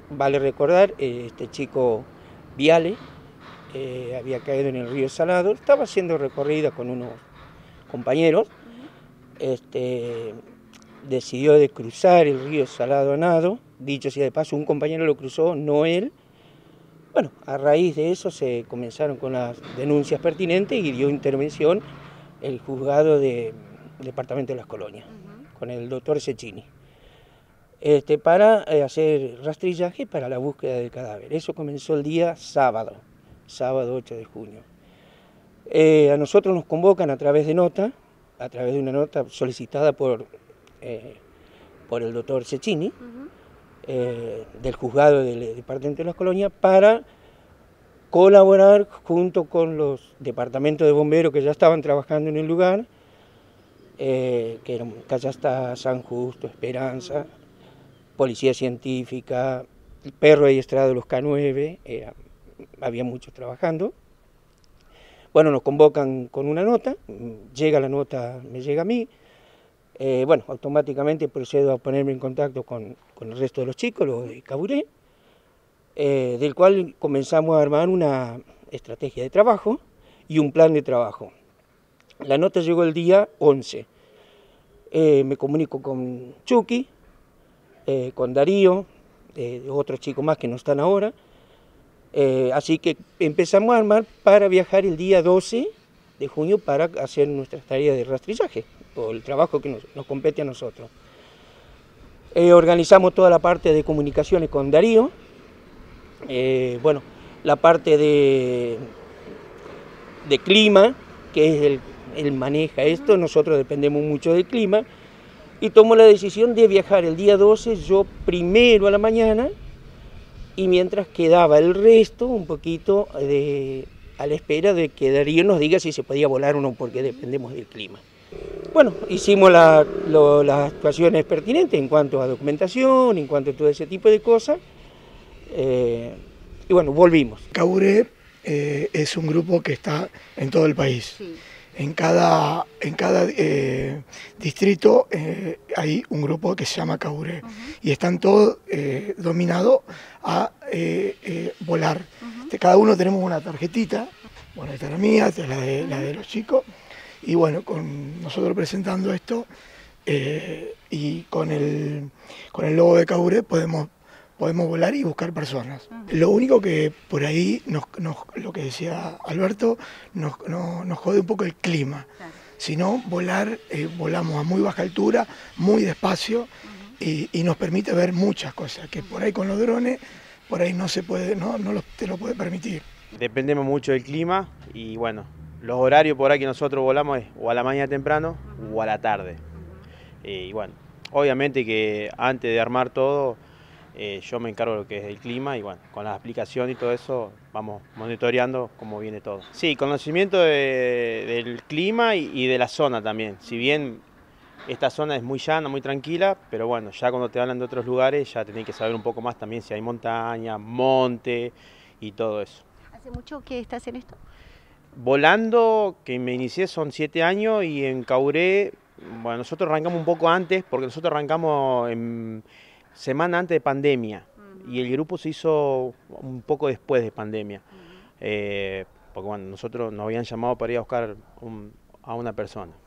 vale recordar, este chico Viale había caído en el río Salado, estaba haciendo recorrida con unos compañeros, decidió de cruzar el río Salado a nado, dicho sea de paso, un compañero lo cruzó, no él. Bueno, a raíz de eso se comenzaron con las denuncias pertinentes y dio intervención el juzgado del Departamento de las Colonias, con el doctor Cecchini, para hacer rastrillaje para la búsqueda del cadáver. Eso comenzó el día sábado 8 de junio. A nosotros nos convocan a través de una nota solicitada por el doctor Cecchini, del juzgado del Departamento de las Colonias, para colaborar junto con los departamentos de bomberos que ya estaban trabajando en el lugar, que eran Callastá, San Justo, Esperanza, Policía Científica, el perro adiestrado de los K9, había muchos trabajando. Bueno, nos convocan con una nota, llega la nota, me llega a mí, bueno, automáticamente procedo a ponerme en contacto con el resto de los chicos, los de Caburé, del cual comenzamos a armar una estrategia de trabajo y un plan de trabajo. La nota llegó el día 11. Me comunico con Chucky, con Darío, otros chicos más que no están ahora. Así que empezamos a armar para viajar el día 12 de junio para hacer nuestras tareas de rastrillaje, o el trabajo que nos compete a nosotros. Organizamos toda la parte de comunicaciones con Darío, bueno, la parte de clima, que es él maneja esto, nosotros dependemos mucho del clima, y tomo la decisión de viajar el día 12, yo primero a la mañana, y mientras quedaba el resto un poquito a la espera de que Darío nos diga si se podía volar o no, porque dependemos del clima. Bueno, hicimos las actuaciones pertinentes en cuanto a documentación, en cuanto a todo ese tipo de cosas, y bueno, volvimos. Caburé es un grupo que está en todo el país. Sí. En cada distrito hay un grupo que se llama Caburé, y están todos dominados a volar. Cada uno tenemos una tarjetita, bueno, esta es la mía, esta es la de los chicos, y bueno, con nosotros presentando esto y con el logo de Caburé podemos volar y buscar personas. Lo único que por ahí, lo que decía Alberto, nos jode un poco el clima. Claro. Si no, volar, volamos a muy baja altura, muy despacio, y nos permite ver muchas cosas, que por ahí con los drones, por ahí no se puede, te lo puede permitir. Dependemos mucho del clima y bueno, los horarios por ahí que nosotros volamos es o a la mañana temprano o a la tarde. Y bueno, obviamente que antes de armar todo, yo me encargo de lo que es el clima y bueno, con las aplicaciones y todo eso vamos monitoreando cómo viene todo. Sí, conocimiento del clima y de la zona también. Si bien esta zona es muy llana, muy tranquila, pero bueno, ya cuando te hablan de otros lugares ya tenés que saber un poco más también si hay montaña, monte y todo eso. ¿Hace mucho que estás en esto? Volando, que me inicié son 7 años y en Caburé, bueno, nosotros arrancamos un poco antes porque nosotros arrancamos en semana antes de pandemia y el grupo se hizo un poco después de pandemia, porque bueno, nosotros nos habían llamado para ir a buscar a una persona.